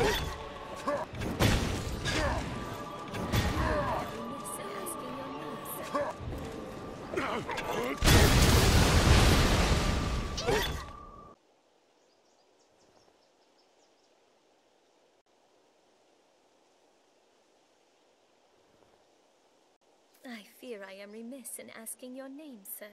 I fear I am remiss in asking your name, sir.